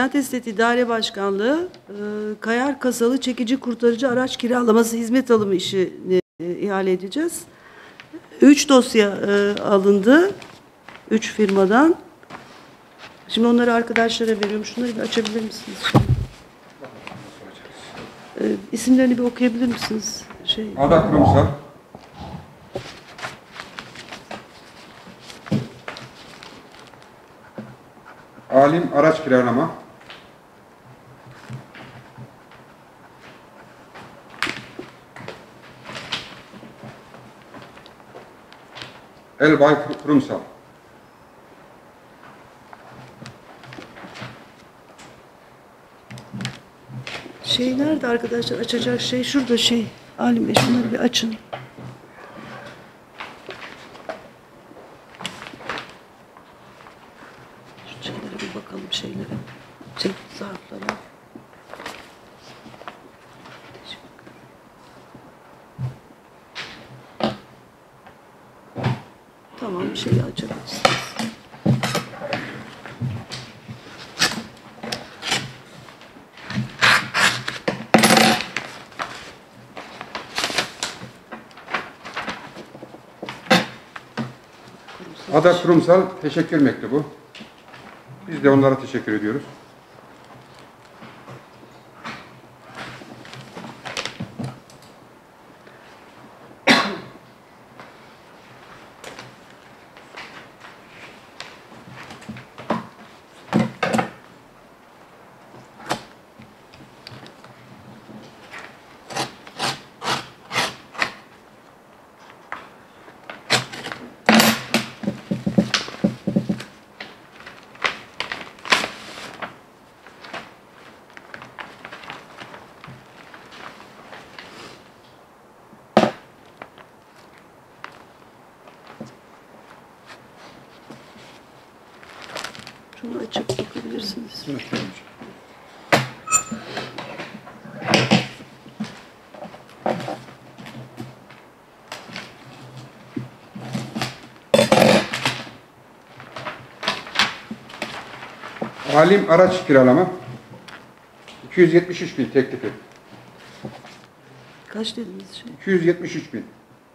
Kent Estetiği Daire Başkanlığı Kayar Kasalı Çekici Kurtarıcı Araç Kiralaması Hizmet Alımı işini ihale edeceğiz. 3 dosya alındı. 3 firmadan. Şimdi onları arkadaşlara veriyorum. Şunları bir açabilir misiniz? İsimlerini bir okuyabilir misiniz? Ada Kurumsal, Alim Araç Kiralama, Elbay Kurumsal. Nerede arkadaşlar? Açacak şurada Alim Bey, şunları bir açın. Şu şeylere bir bakalım zarflara. Tamam, açabilirsiniz. Ada Kurumsal teşekkür mektubu. Biz de onlara teşekkür ediyoruz. Şunu açıp bakabilirsiniz. Alim Araç Kiralama 273.000 teklifi. Kaç dediniz? 273.000.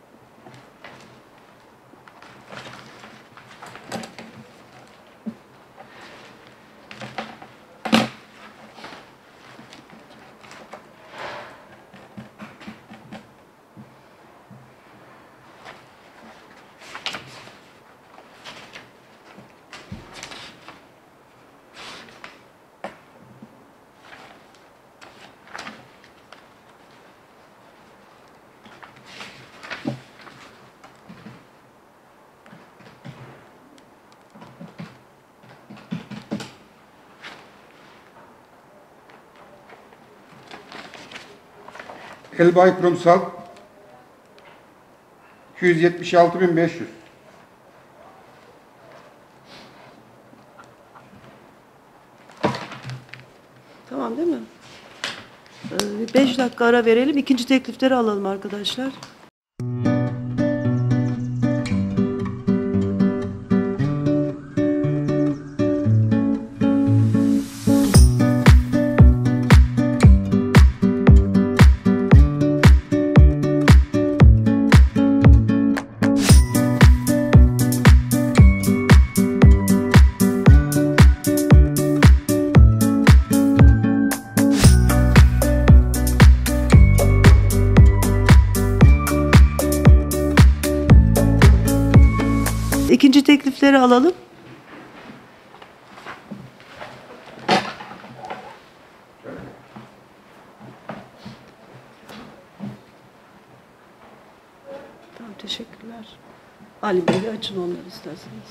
Elbay Kurumsal 276.500. Tamam değil mi? 5 dakika ara verelim. İkinci teklifleri alalım arkadaşlar. İkinci teklifleri alalım. Tamam, teşekkürler. Ali Bey, açın onları isterseniz.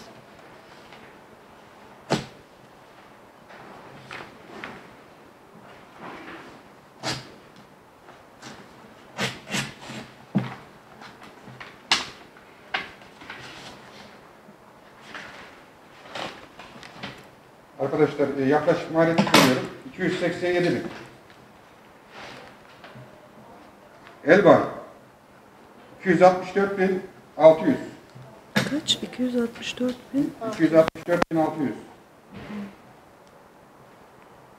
Arkadaşlar yaklaşık maliyeti söylüyorum. 287.000. Elbay 264.600. Kaç? 264.000. 264.600.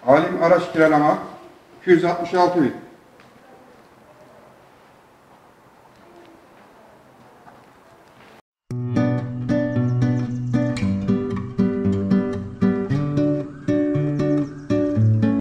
Halim araç kiralama 266 bin.